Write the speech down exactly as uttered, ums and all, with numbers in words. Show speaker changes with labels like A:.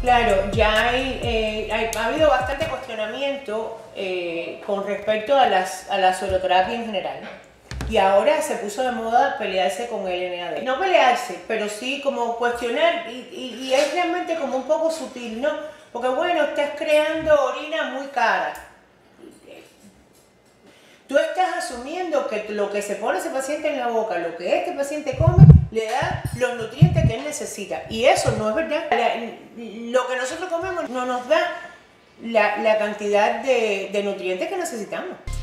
A: Claro, ya hay, eh, hay- ha habido bastante cuestionamiento eh, con respecto a, las, a la sueroterapia en general. Y ahora se puso de moda pelearse con el N A D. No pelearse, pero sí como cuestionar, y, y- y es realmente como un poco sutil, ¿no? Porque bueno, estás creando orina muy cara. Tú estás asumiendo que lo que se pone ese paciente en la boca, lo que este paciente come, le da los nutrientes que él necesita. Y eso no es verdad. La- lo que nosotros comemos no nos da la, la cantidad de, de nutrientes que necesitamos.